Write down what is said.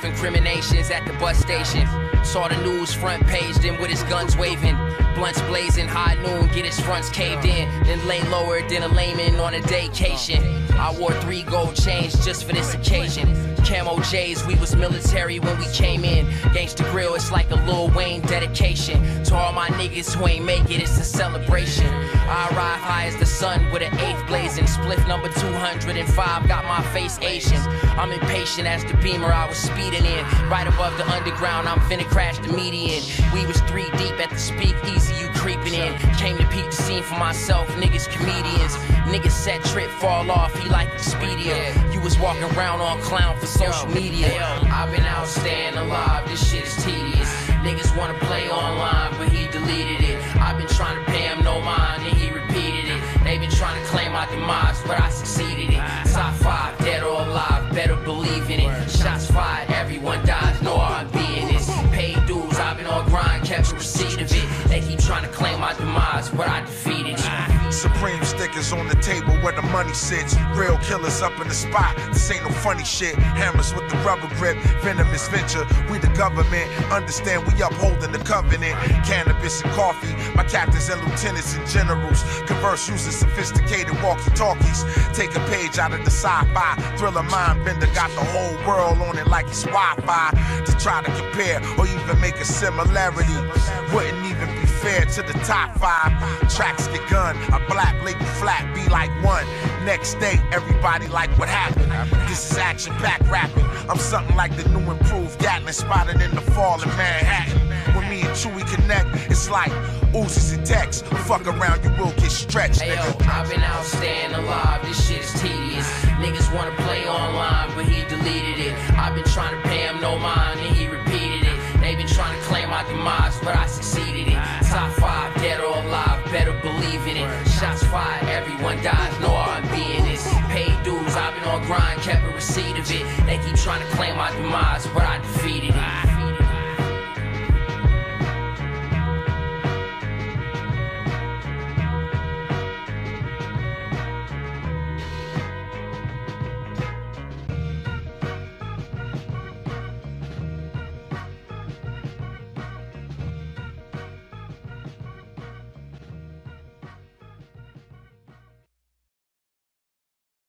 self-incriminations at the bus station. Saw the news front page, then with his guns waving. Blunts blazing, high noon, get his fronts caved in. Then lay lower than a layman on a vacation. I wore 3 gold chains just for this occasion. Camo J's, we was military when we came in. Gangsta Grill, it's like a Lil Wayne dedication. To all my niggas who ain't make it, it's a celebration. I arrive high as the sun with an 8th blazing. Spliff number 205, got my face Asian. I'm impatient as the Beamer I was speeding in. Right above the underground, I'm finna crash the median. We was 3 deep at the speakeasy, you creeping in. Came to peep the scene for myself, niggas comedians. Niggas set trip, fall off, he like Expedia. You was walking around on clown for social media. I've been out staying alive, this shit is tedious. Niggas wanna play online, but he deleted it. I've been trying to pay him no mind, and he repeated it. They been trying to claim my demise, but I succeeded it. Top 5, dead or alive, better believe in it. Shots fired, everyone dies, no R&B in this. Paid dues, I've been on grind, kept a receipt of it. They keep trying to claim my demise, but I defeated it. Supreme stickers on the table where the money sits. Real killers up in the spot. This ain't no funny shit. Hammers with the rubber grip. Venomous venture. We the government. Understand we upholding the covenant. Cannabis and coffee. My captains and lieutenants and generals converse using sophisticated walkie-talkies. Take a page out of the sci-fi. Thriller mind bender got the whole world on it like it's Wi-Fi. To try to compare or even make a similarity wouldn't even be fair to the top 5. Tracks get gunned. Black label flat, be like one. Next day, everybody like what happened. This is action-packed rapping. I'm something like the new improved Gatlin spotted in the fall in Manhattan. When me and Chewy connect, it's like Uzis and Tex. Fuck around, you will get stretched, nigga. Yo, I've been out staying alive, this shit is tedious. Niggas wanna play online, but he deleted it. I've been trying to pay him no mind, and he repeated it. They been trying to claim my demise, but I succeeded it. Top 5, dead or alive, better believe in it. Shots fired, everyone dies, no R&B in this. Paid dues, I've been on grind, kept a receipt of it. They keep trying to claim my demise, but I defeated it.